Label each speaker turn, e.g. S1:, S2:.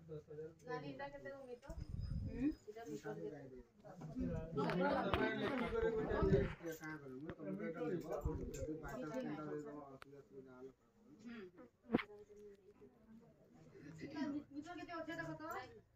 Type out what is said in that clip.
S1: नानी इटा केते उमी तो इटा मिटर दे मिटर केते होथे देखो तो